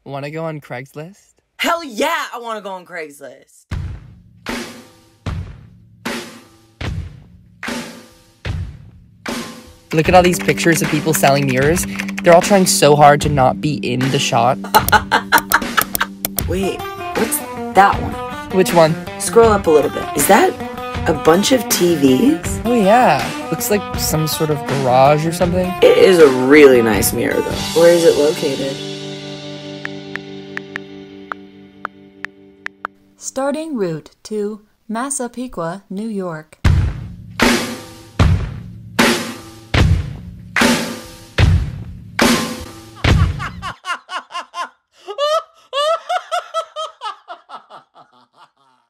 Wanna go on Craigslist? Hell yeah, I want to go on Craigslist. Look at all these pictures of people selling mirrors. They're all trying so hard to not be in the shot. Wait, what's that one? Which one? Scroll up a little bit. Is that a bunch of TVs? Oh yeah, looks like some sort of garage or something. It is a really nice mirror though. Where is it located? Starting route to Massapequa, New York.